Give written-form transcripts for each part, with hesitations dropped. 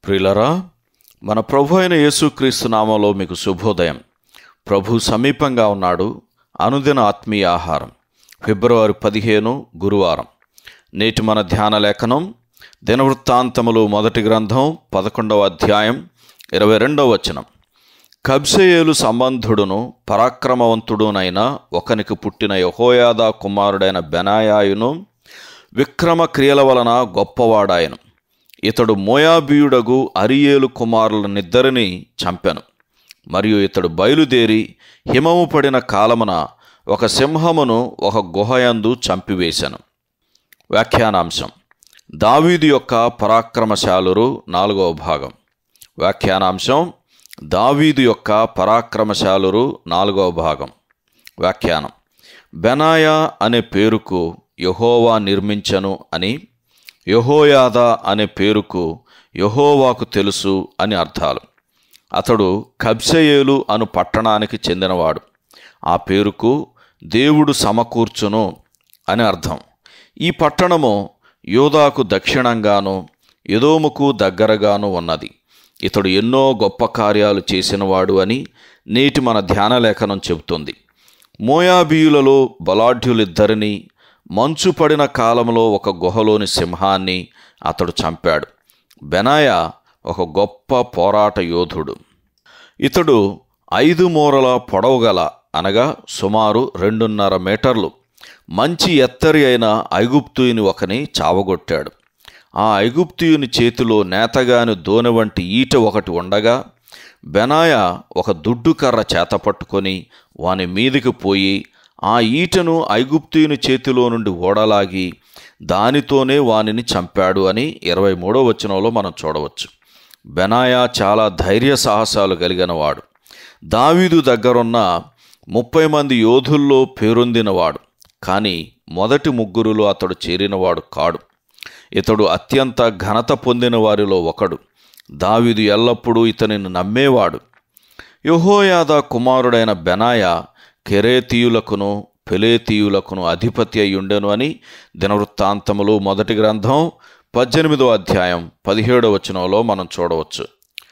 ప్రియులరా, మన ప్రభు అయిన యేసుక్రీస్తు నామంలో మీకు శుభోదయం. ప్రభు సమీపంగా ఉన్నాడు. అనుదిన ఆత్మీయ ఆహారం. ఫిబ్రవరి 15 గురువారం. నేటి మన ధ్యాన లేఖనం దినవృత్తాంతములు మొదటి గ్రంథం 11వ అధ్యాయం 22వ వచనం. కబ్సెయేలు సంబంధుడును పరాక్రమవంతుడునైన ఒకనికి పుట్టిన యెహోయాదా కుమారుడైన బెనాయాయును విక్రమ క్రియల వలన గొప్పవాడాయను. ఇతడు మోయాబీయుడగు అరీయేలు కుమారులనిద్దరినీ చంపెను. మరియు ఇతడు బయలుదేరి హిమము పడిన కాలమున ఒక సింహమును ఒక గుహయందు చంపివేశను. వ్యాఖ్యానాంశం: దావీదు యొక్క పరాక్రమశాలురు 4వ భాగం. వ్యాఖ్యానాంశం: దావీదు యొక్క పరాక్రమశాలురు 4వ భాగం. వ్యాఖ్యానం: బెనాయా అనే పేరుకు యెహోవా నిర్మించను అని, యెహోయాదా అనే పేరుకు యెహోవాకు తెలుసు అని అర్థాలు. అతడు కబ్సెయేలు అను పట్టణానికి చెందినవాడు. ఆ పేరుకు దేవుడు సమకూర్చును అని అర్థం. ఈ పట్టణము యోదాకు దక్షిణంగాను ఎదోముకు దగ్గరగాను ఉన్నది. ఇతడు ఎన్నో గొప్ప కార్యాలు చేసినవాడు అని నేటి మన ధ్యాన లేఖనం చెబుతుంది. మోయాబీయులలో బలాఢ్యులిద్దరినీ మంచు పడిన కాలంలో ఒక గుహలోని సింహాన్ని అతడు చంపాడు. బెనాయా ఒక గొప్ప పోరాట యోధుడు. ఇతడు 5 మూరల పొడవు గల, అనగా సుమారు 2.5 మీటర్లు మంచి ఎత్తరి అయిన ఐగుప్తీయుని ఒకని చావగొట్టాడు. ఆ ఐగుప్తీయుని చేతిలో నేతగాని దోనె వంటి ఈట ఒకటి ఉండగా, బెనాయా ఒక దుడ్డు కర్ర చేత పట్టుకొని వాని మీదికి పోయి ఆ ఈటను ఐగుప్తీయుని చేతిలో నుండి ఓడలాగి దానితోనే వానిని చంపాడు అని 23వ వచనంలో మనం చూడవచ్చు. బెనాయా చాలా ధైర్య సాహసాలు కలిగినవాడు. దావీదు దగ్గరున్న 30 మంది యోధుల్లో పేరొందినవాడు. కానీ మొదటి 3లో అతడు చేరినవాడు కాడు. ఇతడు అత్యంత ఘనత పొందిన వారిలో ఒకడు. దావీదు ఎల్లప్పుడూ ఇతనిని నమ్మేవాడు. యెహోయాదా కుమారుడైన బెనాయా కెరేతీయులకును పెలేతీయులకును అధిపతి అయ్యుండెను అని దినవృత్తాంతములు మొదటి గ్రంథం 18వ అధ్యాయం 17వ వచనంలో మనం చూడవచ్చు.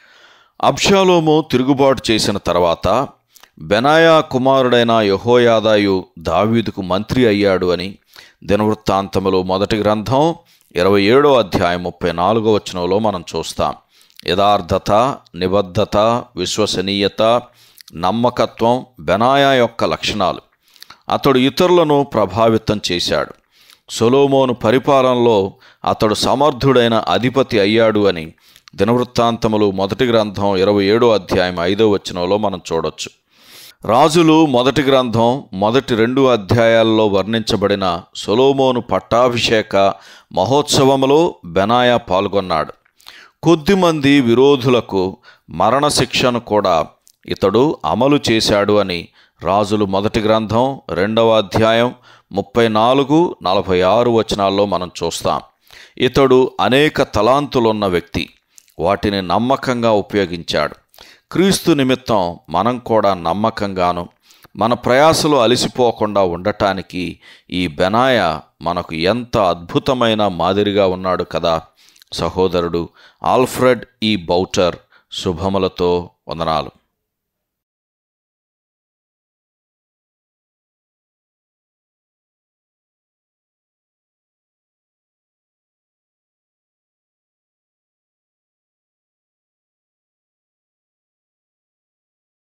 అబ్షాలోము తిరుగుబాటు చేసిన తర్వాత బెనాయా కుమారుడైన యెహోయాదాయు దావీదుకు మంత్రి అయ్యాడు అని దినవృత్తాంతములు మొదటి గ్రంథం 27వ అధ్యాయం 34వ వచనంలో మనం చూస్తాం. యథార్థత, నిబద్ధత, విశ్వసనీయత, నమ్మకత్వం బెనాయా యొక్క లక్షణాలు. అతడు ఇతరులను ప్రభావితం చేశాడు. సొలొమోను పరిపాలనలో అతడు సమర్థుడైన అధిపతి అయ్యాడు అని దినవృత్తాంతములు మొదటి గ్రంథం 27వ అధ్యాయం 5వ వచనంలో మనం చూడొచ్చు. రాజులు మొదటి గ్రంథం మొదటి 2 అధ్యాయాల్లో వర్ణించబడిన సొలొమోను పట్టాభిషేక మహోత్సవములో బెనాయా పాల్గొన్నాడు. కొద్దిమంది విరోధులకు మరణశిక్షను కూడా ఇతడు అమలు చేశాడు అని రాజులు మొదటి గ్రంథం 2వ అధ్యాయం 34-46 వచనాల్లో మనం చూస్తాం. ఇతడు అనేక తలాంతులున్న వ్యక్తి. వాటిని నమ్మకంగా ఉపయోగించాడు. క్రీస్తు నిమిత్తం మనం కూడా నమ్మకంగాను మన ప్రయాసలో అలసిపోకుండా ఉండటానికి ఈ బెనాయా మనకు ఎంత అద్భుతమైన మాదిరిగా ఉన్నాడు కదా. సహోదరుడు ఆల్ఫ్రెడ్ ఈ బౌటర్ శుభములతో వందనాలు.